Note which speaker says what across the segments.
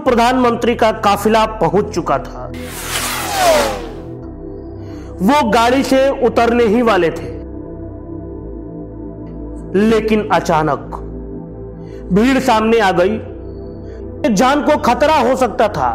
Speaker 1: प्रधानमंत्री का काफिला पहुंच चुका था। वो गाड़ी से उतरने ही वाले थे, लेकिन अचानक भीड़ सामने आ गई। जान को खतरा हो सकता था।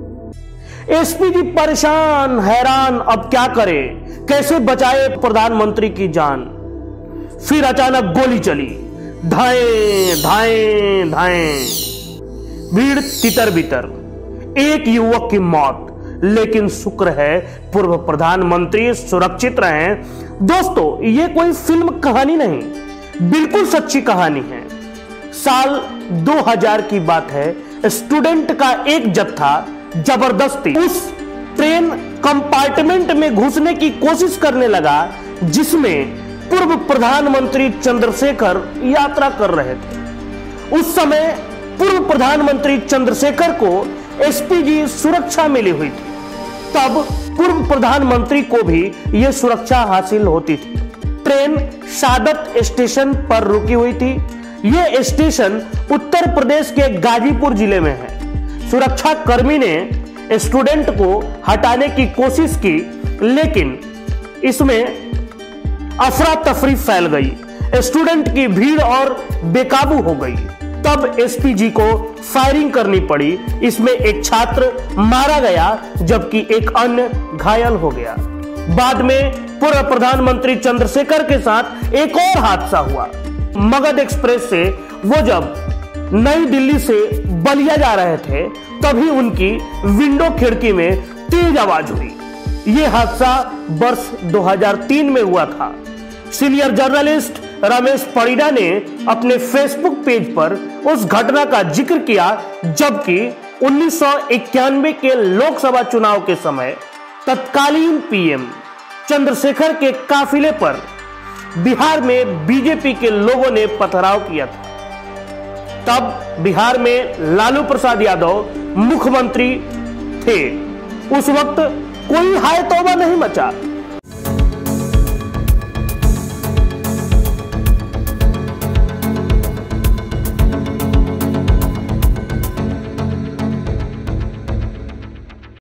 Speaker 1: एसपी जी परेशान हैरान, अब क्या करे, कैसे बचाए प्रधानमंत्री की जान। फिर अचानक गोली चली, धाएं धाएं धाएं, भीड़ तितर बितर, एक युवक की मौत। लेकिन शुक्र है पूर्व प्रधानमंत्री सुरक्षित रहे। दोस्तों, ये कोई फिल्म कहानी नहीं, बिल्कुल सच्ची कहानी है। साल 2000 की बात है। स्टूडेंट का एक जत्था जबरदस्ती उस ट्रेन कंपार्टमेंट में घुसने की कोशिश करने लगा जिसमें पूर्व प्रधानमंत्री चंद्रशेखर यात्रा कर रहे थे। उस समय पूर्व प्रधानमंत्री चंद्रशेखर को एसपीजी सुरक्षा मिली हुई थी। तब पूर्व प्रधानमंत्री को भी यह सुरक्षा हासिल होती थी। ट्रेन सादत स्टेशन पर रुकी हुई थी। यह स्टेशन उत्तर प्रदेश के गाजीपुर जिले में है। सुरक्षा कर्मी ने स्टूडेंट को हटाने की कोशिश की, लेकिन इसमें अफरा तफरी फैल गई। स्टूडेंट की भीड़ और बेकाबू हो गई। तब एसपीजी को फायरिंग करनी पड़ी। इसमें एक छात्र मारा गया जबकि एक अन्य घायल हो गया। बाद में पूर्व प्रधानमंत्री चंद्रशेखर के साथ एक और हादसा हुआ। मगध एक्सप्रेस से वो जब नई दिल्ली से बलिया जा रहे थे, तभी उनकी विंडो खिड़की में तेज आवाज हुई। यह हादसा वर्ष 2003 में हुआ था। सीनियर जर्नलिस्ट रमेश परिडा ने अपने फेसबुक पेज पर उस घटना का जिक्र किया, जबकि 1991 के लोकसभा चुनाव के समय तत्कालीन पीएम चंद्रशेखर के काफिले पर बिहार में बीजेपी के लोगों ने पथराव किया था। तब बिहार में लालू प्रसाद यादव मुख्यमंत्री थे। उस वक्त कोई हाय तौबा नहीं मचा।